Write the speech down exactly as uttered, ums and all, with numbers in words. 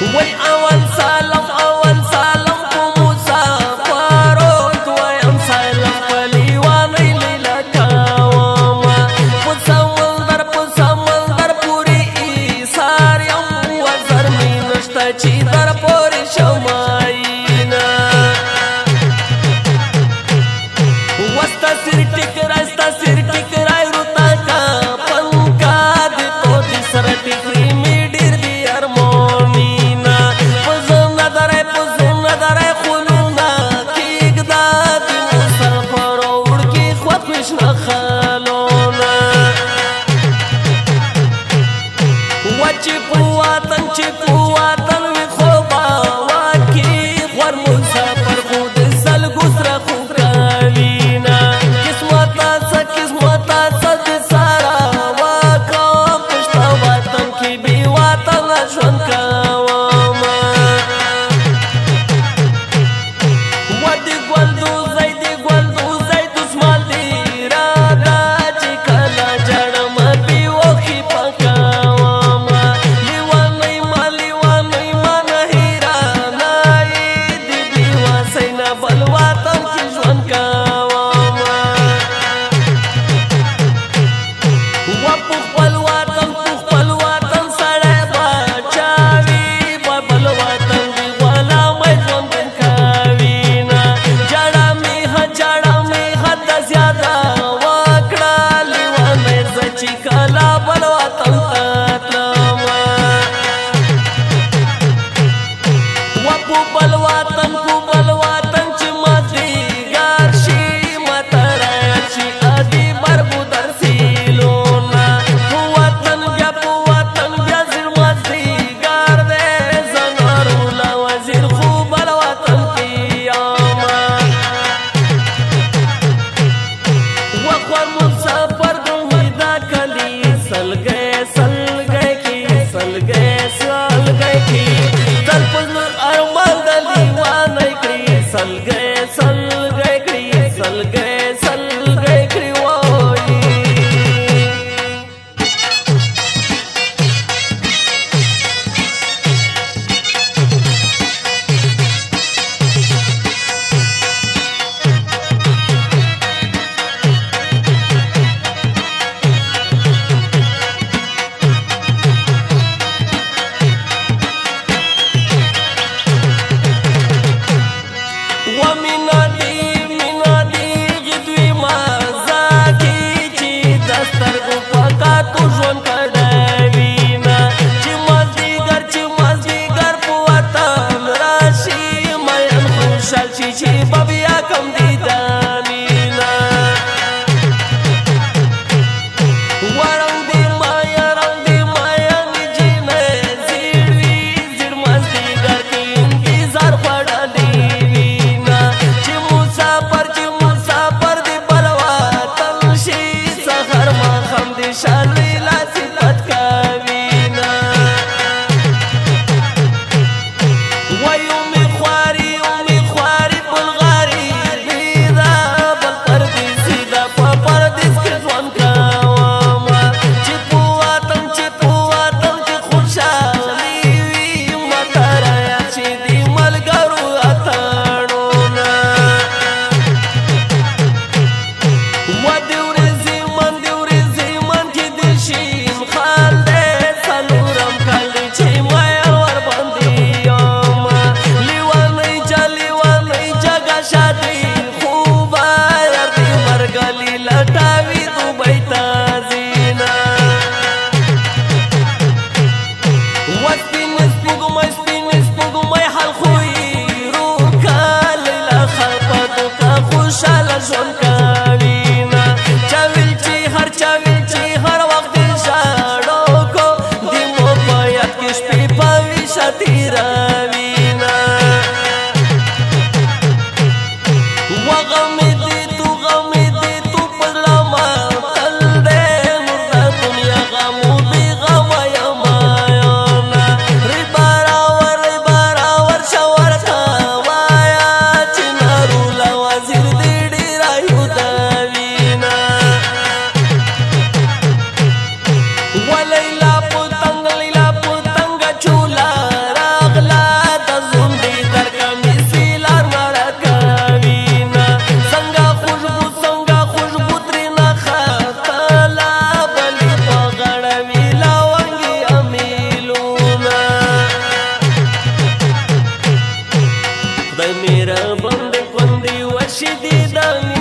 وای اول سلام اول سلام په مسافرو دویم سلام په لیوانۍ لیلا کومه په سمندر په سمندر پورې ایثار یم وزر مې نشته چې در پورې شمایینه وستا سر ټیکرای ستا سر ټیکرای روتا کا پنکا د تو د سر ټیکري مې ډېر دي ارمونینا پزم نظرای پزم نظرای خلونا کېږدا د مسافرو وړکي خوښ نه خالونه وچې په وطن چې په وطن وي خو به واکې غور مسافر خو د سلګو سره خو کوینه قسمته څه قسمته څه د ساره وکړم پشته وطن کې بې وطنه ژوند کومه و د ګل دوزی د ګل دوزی دسمال دې راده چې کله جړم بې وخې پکومه لیوانۍ ما لیوانۍ ما نه حیرانایې د بې وسۍ نه بل وطن کې ژوند کومه و په خپل وطن په خپل وطن سړی باچا وي په بل وطن د غلامۍ ژوند کوینه جړه مې ښه جړه مې حده زیاته وکړه لیوانۍ زه چې کله بل وطن ته تلمه و په بل وطن په بل وطن چې مازدیګر شي ماته رایاد شي ادي بربو در سیلونه په وطن بیا په وطن بیا زر مازدیګر دی زه ناروله وزیر خو بل وطن کې یمه و خور مسافر دوی دا کلی سلګی سلګی کې سلګی سلګی کې تل په زړه ارمان د لیوانۍ کړي سلګی سلګی کړي سلګی سلګی کړي وایي ومینا دی مینا دی دوی مازاګي چې دسترګو پکا تو ژوند کړی وینا چې مازدیګر چې مازدیګر په وطن راشي مین خوشحال شي چې به بیا کم دیدانینا ورنګ دی مایا رنګ دی مایا نجینې زیړ وي زیړ مازدیګر کې انتظار خوړلی وینا چې مسافر چې مسافر دی بل وطن شي سحر ماښام د شالوي لا صفت کوینه وای امي خواري امي خواري بلغاري لیدا بل پردیسي دا په پردیس کې ژوند کومه چې په وطن چې په وطن کې خوشحالي وي ماته رایاد شي د ملګرو اتڼونه و د ورځې من د ورځې من کې د شین خال دی څلورم کال دی چې مایا ورباندې یمه لیوانۍ جا لیوانۍ جګه شادي خوبه یار دې مرګلي لټاوي دوبۍ ته ځینه و سپین سپوږمۍ سپین سپوږمۍ حال خوی روکه لیلا خلپه دوکه خوشحاله ژوند کوینه چا ویل چې هر چا ویل چې هر وخت د ژاړو کو د مو په یاد کې شپې په ویښه تېروینه و غمې دې تو غمې دې تو په زړه ماتل دی نور د دنیا غمو بې غمه یمه یونه ری براور ری براور شه ورته وایه چې ناروله وزیر دې ډېره یودوینه و لیلا په تنګ لیلا په تنګه چوله راغله شدید